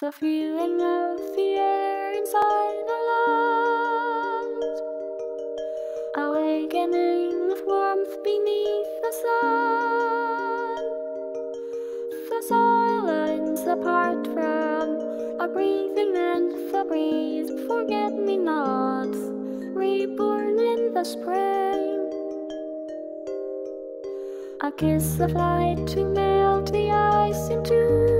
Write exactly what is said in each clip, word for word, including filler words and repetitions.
The feeling of the air inside the lungs, awakening of warmth beneath the sun. The silence apart from our breathing and the breeze, forget-me-nots reborn in the spring. A kiss of light to melt the ice into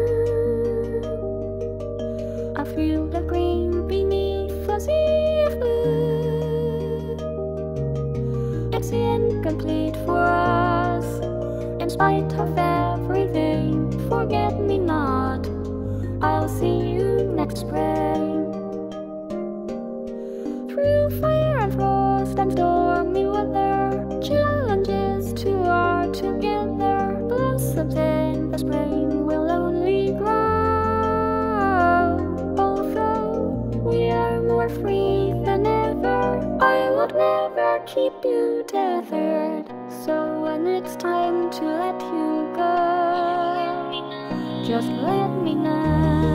a field of green beneath a sea of blue. It's incomplete for us, in spite of everything. Forget-me-not, I'll see you next spring. Through fire and frost and stormy weather, challenges to our together. Blossoms in the spring will only grow. We are more free than ever. I would never keep you tethered. So when it's time to let you go, just let me know.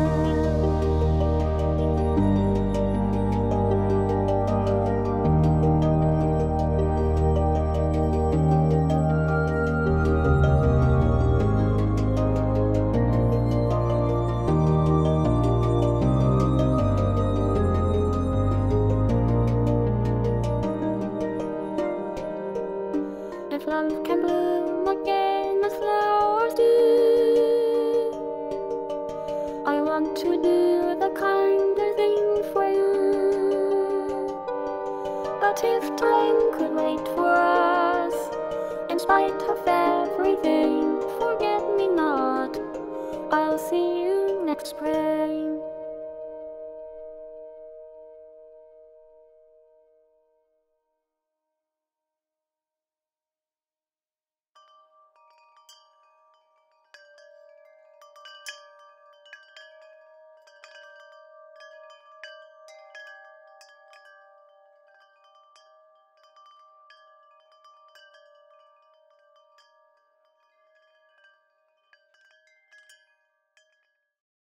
If love can bloom again as flowers do, I want to do the kinder thing for you. But if time could wait for us, in spite of everything, forget-me-not, I'll see you next spring.